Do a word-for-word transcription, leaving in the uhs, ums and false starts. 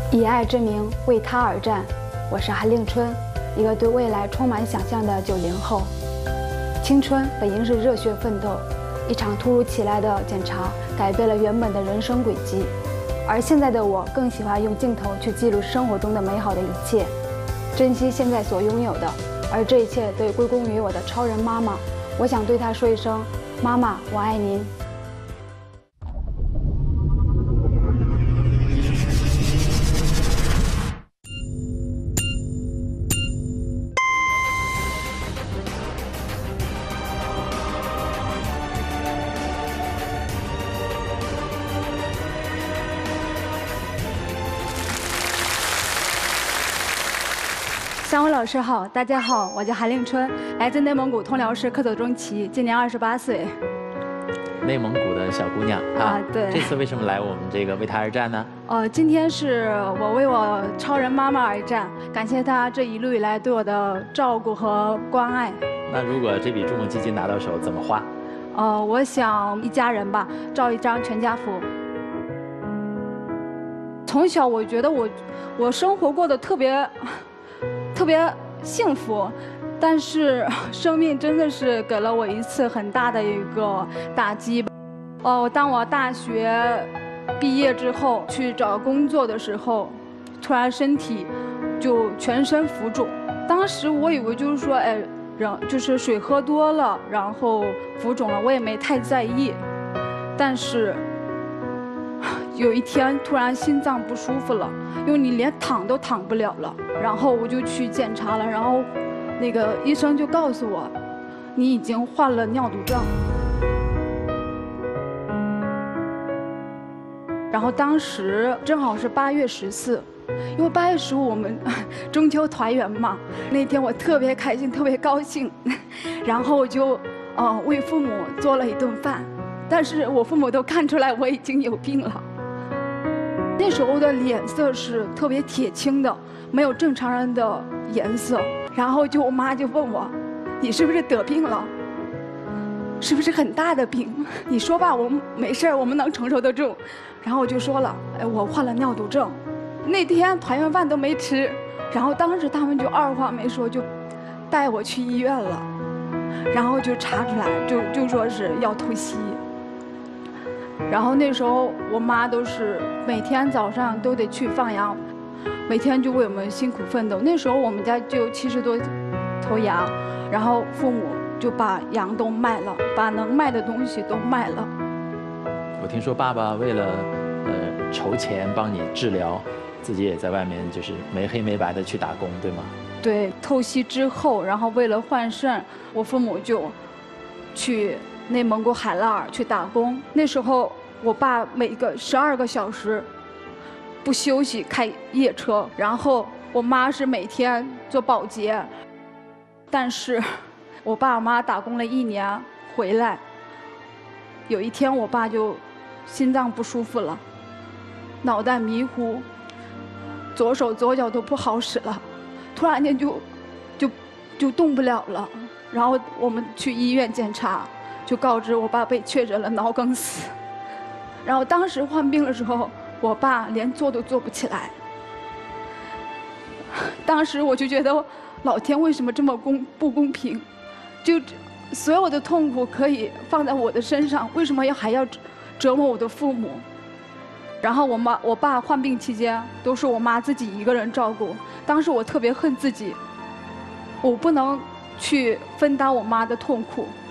以爱之名为他而战，我是韩令春，一个对未来充满想象的九零后。青春本应是热血奋斗，一场突如其来的检查改变了原本的人生轨迹。而现在的我更喜欢用镜头去记录生活中的美好的一切，珍惜现在所拥有的，而这一切都归功于我的超人妈妈。我想对她说一声：妈妈，我爱您。三位老师好，大家好，我叫韩令春，来自内蒙古通辽市克左中旗，今年二十八岁。 内蒙古的小姑娘啊， 啊对。 这次为什么来我们这个为她而战呢？ 呃，今天是我为我超人妈妈而战，感谢她这一路以来对我的照顾和关爱。 那如果这笔注目基金拿到手，怎么花？ 呃，我想一家人吧，照一张全家福。从小我觉得我我生活过得特别。特别幸福，但是生命真的是给了我一次很大的一个打击。哦，当我大学毕业之后去找工作的时候，突然身体就全身浮肿。当时我以为就是说，哎，然就是水喝多了，然后浮肿了，我也没太在意。但是有一天突然心脏不舒服了，因为你连躺都躺不了了。然后我就去检查了，然后那个医生就告诉我，你已经患了尿毒症。然后当时正好是八月十四，因为八月十五我们中秋团圆嘛，那天我特别开心，特别高兴，然后我就呃为父母做了一顿饭，但是我父母都看出来我已经有病了。那时候的脸色是特别铁青的，没有正常人的颜色。然后就我妈就问我，你是不是得病了？是不是很大的病？你说吧，我们没事，我们能承受得住。然后我就说了，哎，我患了尿毒症。那天团圆饭都没吃，然后当时他们就二话没说就带我去医院了，然后就查出来，就就说是要透析。然后那时候我妈都是每天早上都得去放羊，每天就为我们辛苦奋斗。那时候我们家就有七十多头羊，然后父母就把羊都卖了，把能卖的东西都卖了。 我听说爸爸为了呃筹钱帮你治疗，自己也在外面就是没黑没白的去打工，对吗？对，透析之后，然后为了换肾，我父母就去内蒙古海拉尔去打工。那时候我爸每个十二个小时不休息开夜车，然后我妈是每天做保洁。但是我爸我妈打工了一年回来，有一天我爸就心脏不舒服了，脑袋迷糊，左手左脚都不好使了，突然间就就就动不了了。然后我们去医院检查，就告知我爸被确诊了脑梗死。然后当时患病的时候，我爸连坐都坐不起来。当时我就觉得，老天为什么这么公不公平？就所有的痛苦可以放在我的身上，为什么要还要折磨我的父母？然后我妈我爸患病期间都是我妈自己一个人照顾。当时我特别恨自己，我不能去分担我妈的痛苦。